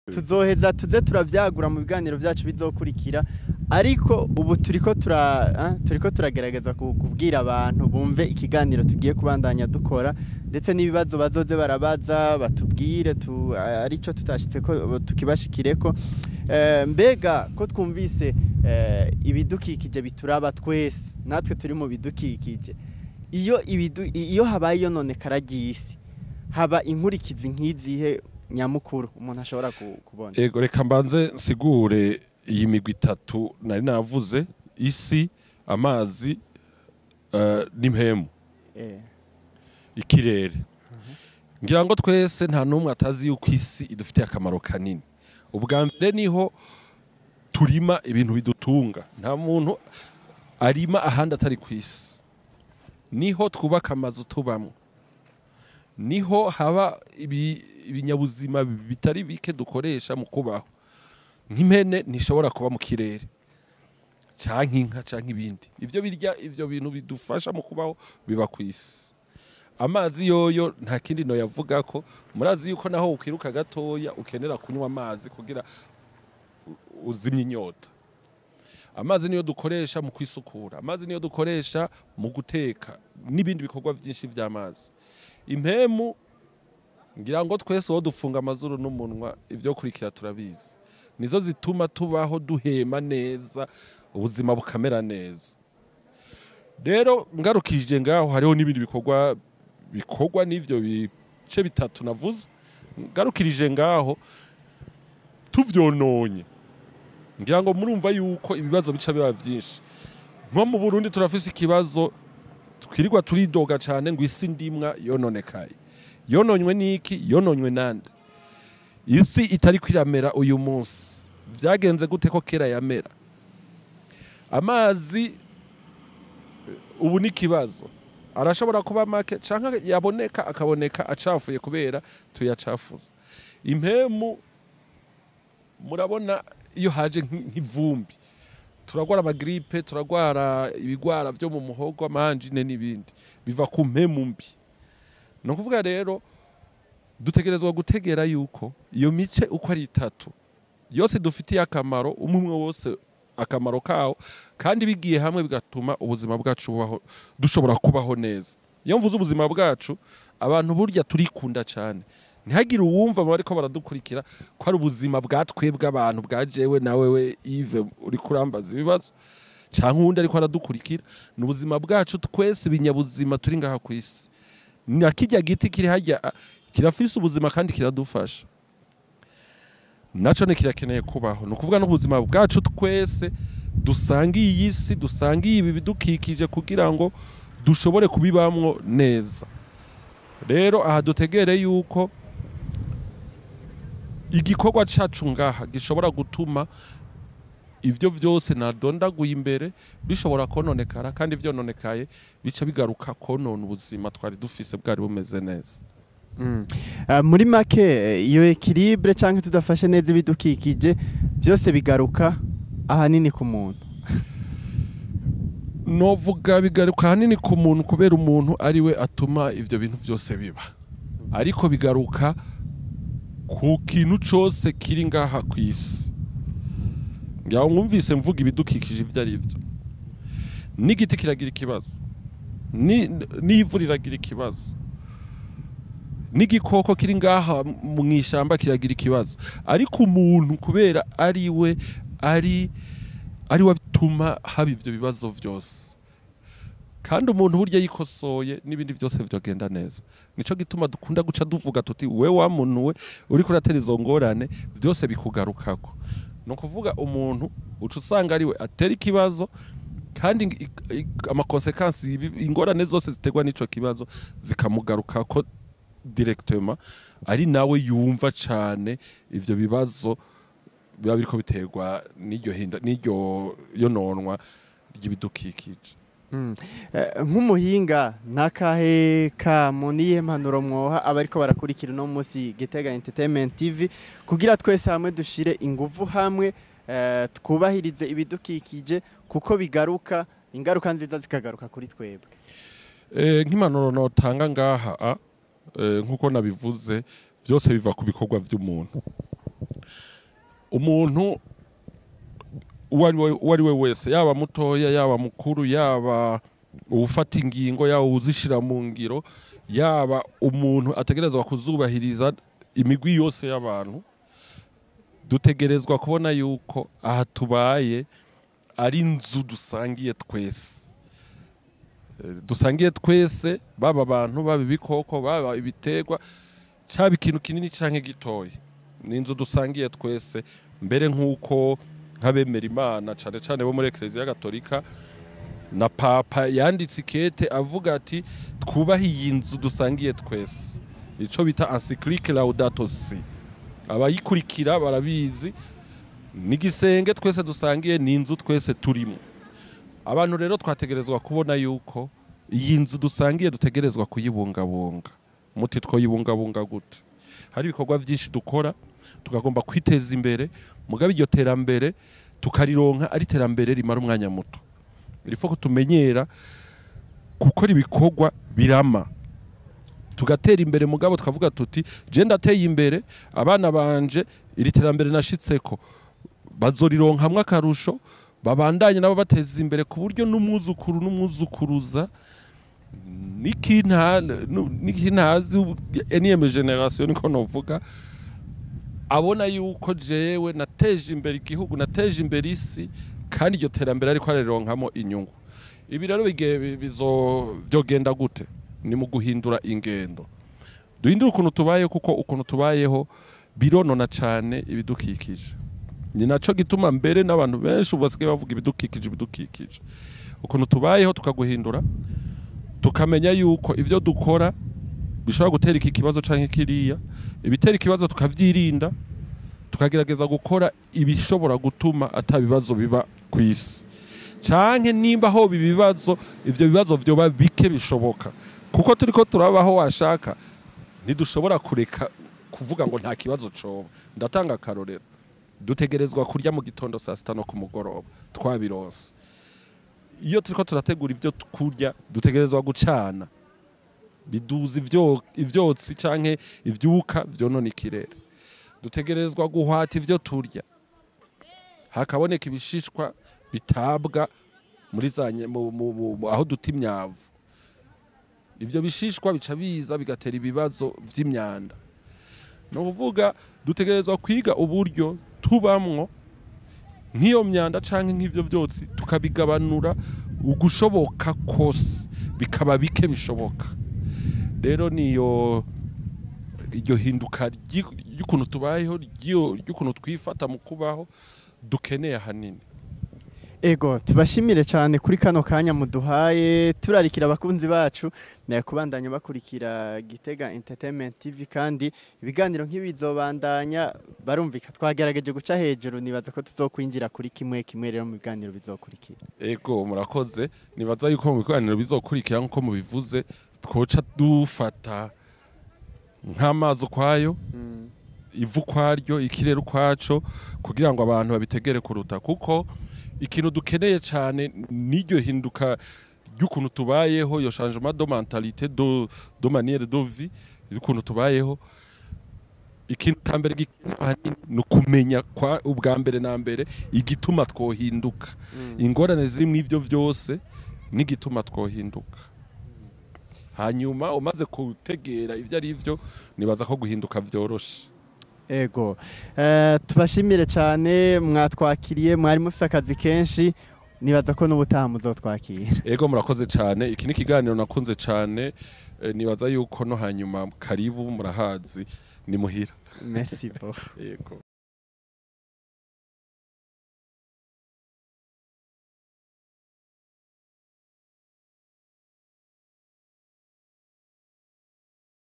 tuzoheza tuze turavyagura mu biganiro byacu bizokurikira ariko ubu turiko turagerageza kubwira abantu bumve ikiganiro tugiye kubandanya dukora ndetse n'ibibazo bazoze barabaza batubwire arico tutashitse ko tukibashikireko mbega ko twumvise ibidukikije bituraba twese natwe turi mu bidukikije iyo habaye yononekara ry'isi haba inkurikizi nk'izihe nyamukuru umuntu ashobora kubona. Ego reka mbanze nsigure iyi migwi itatu nari navuze isi amazi n'impemu ikirere ngira ngo twese nta numwe atazi yuko isi idufitiye akamaro kanini. Ubwa mbere niho turima ibintu bidutunga, nta muntu arima ahandi atari ku isi. Niho twubaka amazu tubamwe, niho haba ibinyabuzima bitari bike dukoresha mu kubaho. Nk'impene ntishobora kuba mu kirere canke inka canke ibindi, ivyo birya ivyo bintu bidufasha mu kubaho biba ku isi. Amazi yoyo nta kindi no yavuga ko murazi yuko naho ukiruka gatoya ukenera kunywa amazi kugira uzimye inyota. Amazi niyo dukoresha mu kwisukura, amazi niyo dukoresha mu guteka n'ibindi bikorwa byinshi by'amazi. Impemu ngira ngo twese wo dufunga amazuru n'umunwa ivyo kurikira turabizi, nizo zituma tubaho duhema neza ubuzima bukamera neza. Rero ngarukije ngaho hariho n'ibindi bikorwa n'ivyo bice bitatu navuze. Ngarukirije ngaho tuvyononye ngira ngo murumva yuko ibibazo bica biba byinshi. Nko mu Burundi turafise ikibazo twirirwa turidoga cyane ngo isi ndimwa yononekaye. Yononywe niki? Yononywe nande? Isi itari kwiramera uyu munsi vyagenze gute ko kera yamera? Amazi ubu ni kibazo, arashobora kuba make canke yaboneka akaboneka acafuye kubera tuyacafuza. Impemu murabona iyo haje nk'ivumbi turagwara amagripe, turagwara ibigwara vyo mu muhogo, amanjine n'ibindi biva ku mpemu mbi. No kuvuga rero dutegerezwa gutegera yuko iyo mice uko ari itatu yose dufitiye akamaro, umwe wose akamaro kawo, kandi bigiye hamwe bigatuma ubuzima bwacu bubaho, dushobora kubaho neza. Iyo mvuze ubuzima bwacu abantu burya turikunda cyane, ntihagire uwumva bariko baradukurikira ko ari ubuzima bwatwebwe abantu bwajewe nawe we Yves uri kurambaza ibibazo canke uwundi ariko aradukurikira. Ni ubuzima bwacu twese ibinyabuzima turi ngaha ku isi. Na kijya giti kiri hajya kirafise ubuzima kandi kiradufasha, naco ne kirakeneye kubaho. No kuvuga n'ubuzima bwacu twese dusangiye iyi si, dusangiye ibi bidukikije kugira ngo dushobore kubibamwo neza. Rero aha dutegere yuko igikorwa cacu ngaha gishobora gutuma ivyo vyose nadondaguye imbere bishobora kononekara, kandi ivyo nonekaye bica bigaruka konona ubuzima twari dufise bwari bumeze neza. Muri make iyo equilibre canke tudafashe neza ibidukikije byose bigaruka ahanini ku muntu. Novuga bigaruka ahanini ku muntu kubera umuntu ari we atuma ivyo bintu vyose biba, ariko bigaruka ku kintu cose kiri ngaha ku isi. Ngira mwumvise mvuga ibidukikije ivyo ari byo. N'igiti kiragira ikibazo, n'ivu riragira ikibazo, n'igikoko kiri ngaha mu ishamba kiragira ikibazo, ariko umuntu kubera ari we bituma haba ivyo bibazo vyose. Kandi umuntu burya yikosoye n'ibindi vyose vyogenda neza. Nico gituma dukunda guca duvuga tuti we wa muntu we uri kuratera izo ngorane vyose bikugarukako. No kuvuga umuntu uca usanga ari we atera ikibazo, kandi amakonsekansi ingorane zose zitegwa n'ico kibazo zikamugarukako directement, ari nawe yumva cane ivyo bibazo biba biriko biterwa n'iryo yononwa ry'ibidukikije. Nk'umuhinga nakahe kamo niye mpanuro mwoha abariko barakurikira no munsi Gitega Entertainment TV kugira twese hamwe dushire inguvu hamwe twubahirize ibidukikije kuko bigaruka ingaruka nziza zikagaruka kuri twebwe. Nk'impanuro notanga ngaha nkuko nabivuze vyose biva ku bikorwa vy'umuntu. umuntu uwo ari we wese, yaba mutoya yaba mukuru, yaba ufata ingingo, yaba uzishira mu ngiro, yaba umuntu ategerezwa kuzubahiriza imigwi yose y'abantu, dutegerezwa kubona yuko aha tubaye ari inzu dusangiye twese. Dusangiye twese, baba abantu, baba ibikoko, baba ibitegwa, cyaba ikintu kinini canke gitoya. Ni inzu dusangiye twese, mbere nk'uko nk'abemera Imana cane cane bo muri Eklezia Gatolika na Papa yanditse ikete avuga ati twubahe iyi nzu dusangiye twese. Ico bita encyclique Laudato Si. Abayikurikira barabizi, n'igisenge twese dusangiye, ni inzu twese turimo. Abantu rero twategerezwa kubona yuko iyi nzu dusangiye dutegerezwa kuyibungabunga. Muti twoyibungabunga gute? Hari ibikorwa byinshi dukora, tukagomba kwiteza imbere, mugabe iryo terambere tukarironka ari terambere rimara umwanya muto. Irifo ko tumenyera gukora ibikorwa birama, tugatera imbere, mugabo tukavuga tuti je ndateye imbere, abana banje iri terambere nashitseko bazorironka hamwe akarusho, babandanye nabo bateza imbere ku buryo n'umwuzukuru n'umwuzukuruza nikintazi enième génération niko novuga, abona yuko jewe nateje imbere igihugu, nateje imbere isi, kandi iryo terambere ariko arironkamo inyungu. Ibi rero byogenda gute? Ni mu guhindura ingendo, duhindura ukuntu tubayeho, kuko ukuntu tubayeho bironona cyane ibidukikije. Ni naco gituma mbere n'abantu benshi basigaye bavuga ibidukikije. Ukuntu tubayeho tukaguhindura, tukamenya yuko ivyo dukora bishobora gutera iki kibazo canke kiriya, ibitera ikibazo tukavyirinda, tukagerageza gukora ibishobora gutuma atabibazo biba kwisi, canke nimba ho bibibazo, ivyo bibazo vyoba bike bishoboka, kuko turiko turabaho washaka ntidushobora kureka kuvuga ngo nta kibazo coba. Ndatanga akarorero, dutegerezwa kurya mu gitondo saa sita no ku mugoroba twabironse. Iyo turiko turategura ivyo kurya dutegerezwa gucana, biduza ivyotsi canke ivyuka vyonona ikirere. Dutegerezwa guhata ivyo turya, hakaboneka ibishishwa bitabwa muri aho duta imyavu. Ivyo bishishwa bica biza bigatera ibibazo vy'imyanda. No kuvuga dutegerezwa kwiga uburyo tubamwo nk'iyo myanda canke nk'ivyo vyotsi, tukabigabanura ugushoboka kose, bikaba bike bishoboka. Rero niyo iryo hinduka y'ukuntu tubayeho, y'ukuntu twifata mu kubaho dukeneye hanini. Ego, tubashimire cyane kuri kano kanya muduhaye, turarikira abakunzi bacu naye kubandanya bakurikira Gitega Entertainment TV, kandi ibiganiro nk'ibizobandanya barumvika. Twagerageje guca hejuru, nibaza ko tuzokwinjira kuri kimwe rero mu biganiro bizokurikira. Ego, murakoze. Nibaza yuko mu biganiro bizokurikira nko mubivuze, twoca dufata nk'amazi ukwayo, ivu kwaryo, ikirere ukwaco, kugira ngo abantu babitegere kuruta, kuko ikintu dukeneye cyane n'iryo hinduka y'ukuntu tubayeho, yo changement de mentalité, de manière de vie, y'ukuntu tubayeho. Ikintu tambere gikeneye no kumenya kwa ubwa mbere na mbere igituma twohinduka, ingorane ziri mu ivyo vyose n'igituma twohinduka. Hanyuma umaze kutegera ivyo ari byo, nibaza ko guhinduka vyoroshe. Ego, tubashimire cyane, mwatwakiriye, mwari mufise akazi kenshi, nibaza ko n'ubutaha muzotwakira. Ego, murakoze cyane. Iki ni ikiganiro nakunze cyane, nibaza yuko no hanyuma karibu, murahazi, ni muhira. Merci beaucoup. Ego.